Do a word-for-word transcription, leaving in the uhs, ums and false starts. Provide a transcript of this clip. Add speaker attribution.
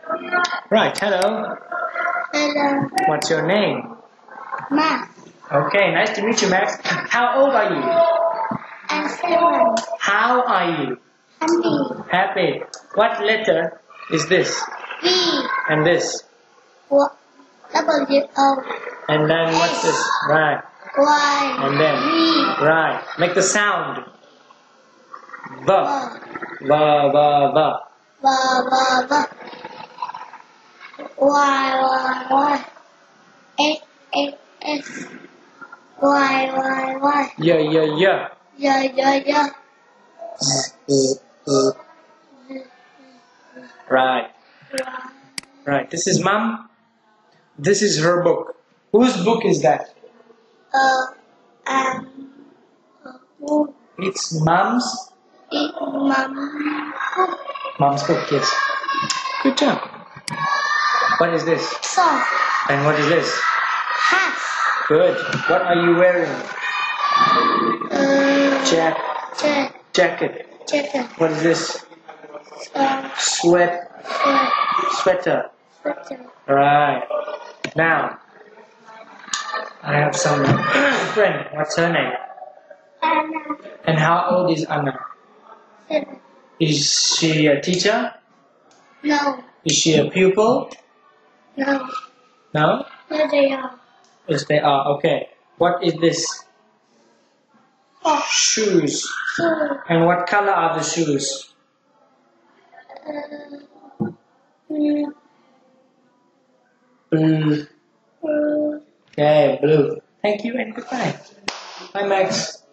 Speaker 1: Right, hello.
Speaker 2: Hello.
Speaker 1: What's your name?
Speaker 2: Max.
Speaker 1: Okay, nice to meet you, Max. How old are you?
Speaker 2: I'm seven.
Speaker 1: How are you?
Speaker 2: Happy.
Speaker 1: Happy. What letter is this?
Speaker 2: V.
Speaker 1: And this?
Speaker 2: W. W. O.
Speaker 1: And then what's this? Right.
Speaker 2: Y.
Speaker 1: And then?
Speaker 2: V.
Speaker 1: Right. Make the sound. V.
Speaker 2: V.
Speaker 1: V, V, V.
Speaker 2: V. V. V. Y. Y. Y. X. X. X. Y. Y. Y.
Speaker 1: Yeah, yeah, yeah.
Speaker 2: Yeah. Yeah. Yeah.
Speaker 1: Right. Right. This is Mom. This is her book. Whose book is that?
Speaker 2: Uh. Um. Uh,
Speaker 1: It's Mom's.
Speaker 2: It's Mom.
Speaker 1: Mom's book, yes. Good job. What is this?
Speaker 2: Song.
Speaker 1: And what is this?
Speaker 2: Hat.
Speaker 1: Good. What are you wearing?
Speaker 2: Uh.
Speaker 1: Jack.
Speaker 2: Jacket.
Speaker 1: Jacket.
Speaker 2: Jacket.
Speaker 1: What is this?
Speaker 2: Uh.
Speaker 1: Sweat.
Speaker 2: Sweat.
Speaker 1: Sweater.
Speaker 2: Sweater.
Speaker 1: Right. Now, I have some friend. What's her name?
Speaker 2: Anna.
Speaker 1: And how old is Anna?
Speaker 2: Seven.
Speaker 1: Is she a teacher?
Speaker 2: No.
Speaker 1: Is she a pupil?
Speaker 2: No.
Speaker 1: No?
Speaker 2: No, they are.
Speaker 1: Yes, they are. Okay. What is this?
Speaker 2: Oh.
Speaker 1: Shoes.
Speaker 2: So.
Speaker 1: And what color are the shoes?
Speaker 2: Uh. Mm,
Speaker 1: Blue.
Speaker 2: mm.
Speaker 1: Okay, blue. Thank you and goodbye. Bye, Max.